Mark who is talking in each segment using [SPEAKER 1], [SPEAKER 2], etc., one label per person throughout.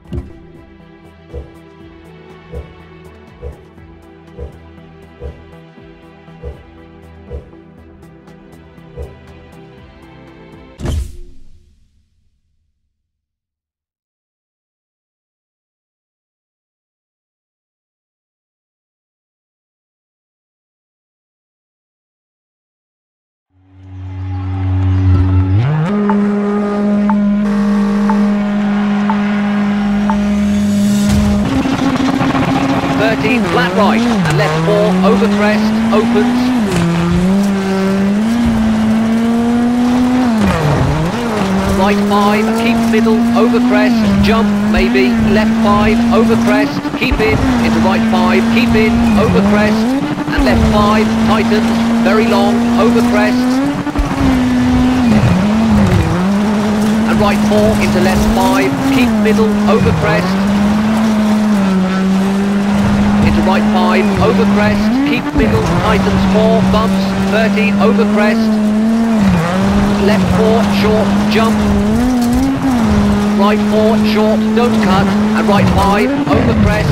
[SPEAKER 1] Flat right and left 4 over crest, opens. Right 5, keep middle, over crest, jump, maybe, left 5, over crest, keep in, into right 5, keep in, over crest, and left 5, tightens, very long, over crest. And right 4, into left 5, keep middle, over crest. Right 5, over crest, keep middle, tightens 4, bumps, 13, over crest, left 4, short, jump, right 4, short, don't cut, and right 5, over crest,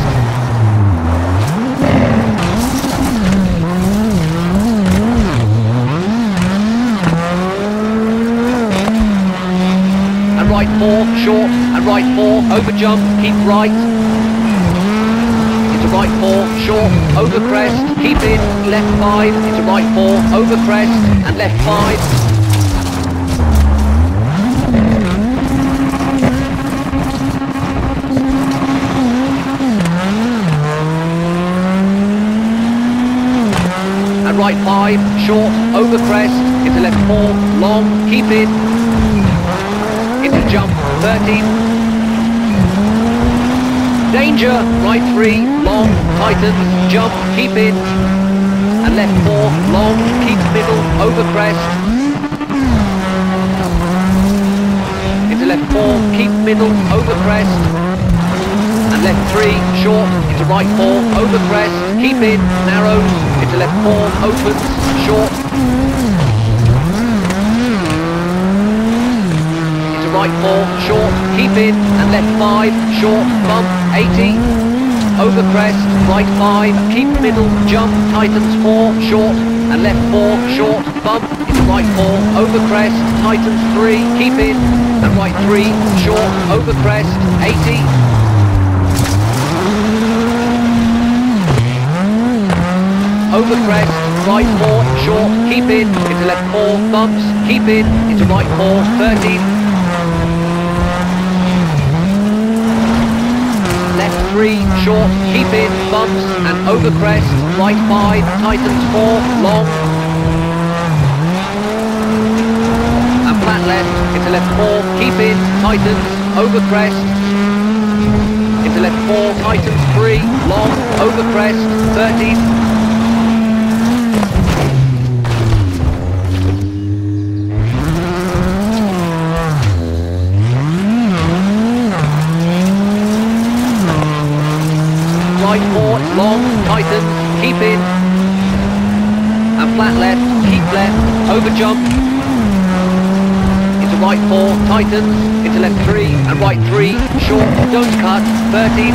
[SPEAKER 1] and right 4, short, and right 4, over jump, keep right, right 4, short, over crest, keep in, left 5, into right 4, over crest, and left 5. And right 5, short, over crest, into left 4, long, keep in, into jump, 13. Danger, right 3, long, tightens, jump, keep in, and left 4, long, keep middle, over crest, into left 4, keep middle, over crest, and left 3, short, into right 4, over crest, keep in, narrows, into left 4, opens, short, into right 4, short, keep in, and left 5, short, bump, 80, over crest, right 5, keep middle, jump, tightens 4, short, and left 4, short, bump, into right 4, over crest, tightens 3, keep in, and right 3, short, over crest, 80. Over crest, right 4, short, keep in, into left 4, bumps, keep in, into right 4, 13. Left 3, short, keep in, bumps, and over crest, right 5, tightens 4, long. And flat left, into left 4, keep in, tightens, over crest. Into left 4, tightens 3, long, over crest, 13. Right 4, long, tightens, keep in, and flat left, keep left, over jump, into right 4, tightens, into left 3, and right 3, short, don't cut, 13,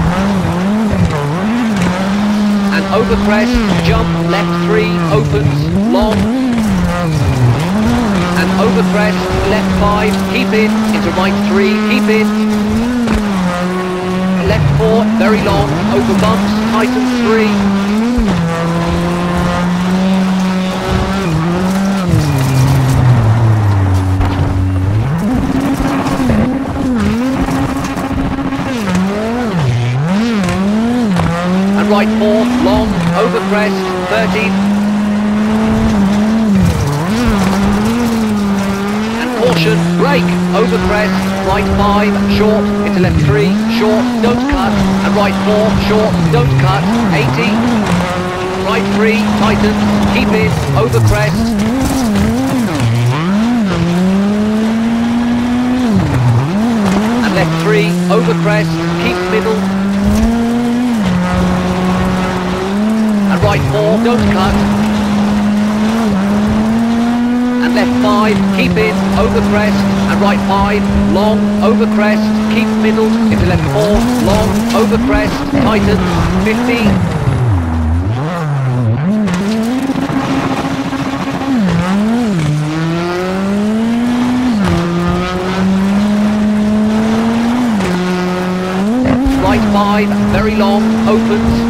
[SPEAKER 1] and over crest, jump, left 3, opens, long, and over crest, left 5, keep in, into right 3, keep in, left 4, very long, over bumps, tightens 3. And right 4, long, over crest, 13. And caution, brake, over crest. Right 5, short, into left 3, short, don't cut, and right 4, short, don't cut, 80, right 3, tightens, keep in, over crest, and left 3, over crest, keep middle, and right 4, don't cut, and left 5, keep in, over crest, and and right 5, long, over crest, keep middle, into left 4, long, over crest, tightens, 50. Right 5, very long, opens.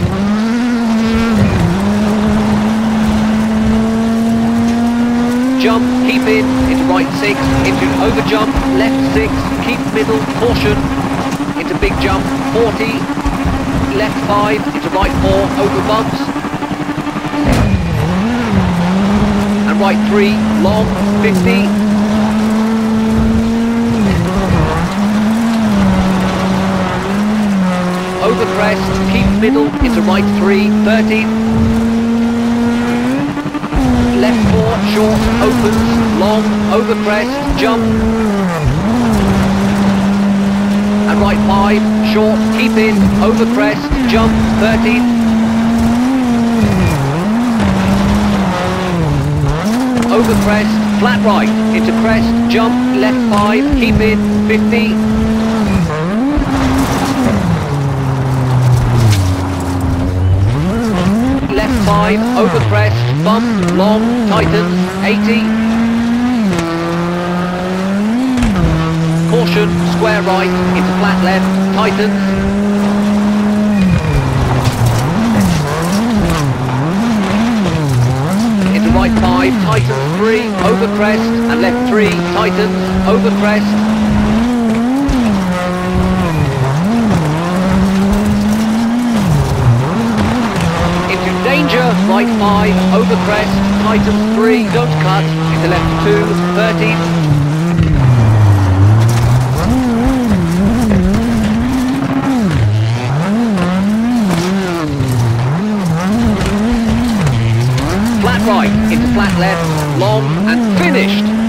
[SPEAKER 1] Jump, keep in, into right 6, into over jump, left 6, keep middle, caution, into big jump, 40, left 5, into right 4, over bumps, and right 3, long, 50, over crest, keep middle, into right 3, 30, left 4, short, opens, long, over crest, jump, and right 5, short, keep in, over crest, jump, 30, over crest, flat right, into crest, jump, left 5, keep in, 50, left 5, over crest, bump, long, tightens, 80. Caution, square right, into flat left, tightens. Into right 5, tightens 3, over crest, and left 3, tightens, over crest. Danger, right 5, over crest, tightens 3, don't cut, into left 2, 30. Flat right, into flat left, long and finished.